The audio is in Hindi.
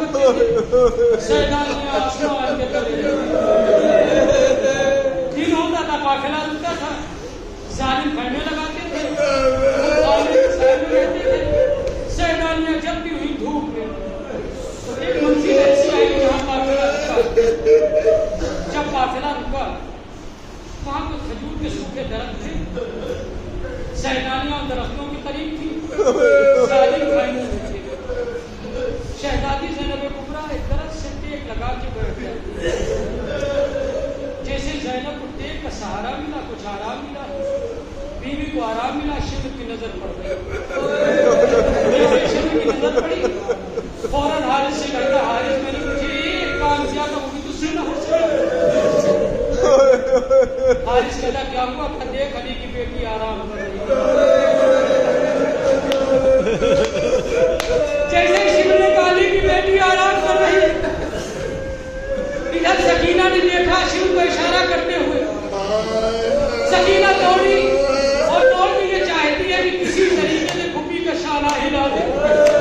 दिन होता था काफिला रुकता था, जालिम खैमे लगाते थे, रहते थे। सैलानियां जब भी हुई धूप में तो एक मंजिल ऐसी आई जहाँ काफिला रुका। जब काफिला रुका वहां तो खजूर के सूखे दरख्त थे, सैलानियां दरख्तों के करीब थी, जालिम खैमे में थे। शहजादी ज़ैनब कुबरा एक दरख्त से टेक लगा के बैठ जाती। जैसे ज़ैनब को टेक का सहारा मिला, कुछ आराम मिला, बीवी को आराम मिला, शिव की नजर पड़ गई। शिव की नजर पड़ी, फौरन हारिस से कहता, हारिस मैंने मुझे एक काम किया था, वो भी दूसरे न हो सका। हारिस कहता क्या हुआ? देख अली की बेटी आराम कर रही है। जैसे शिव ने अली की बेटी आराम कर रही है, इधर सकीना ने देखा शिव को इशारा करते हुए। सकीना दौड़ी और दौड़ के ये चाहती है कि किसी तरीके से फूफी का शाला हिला दे।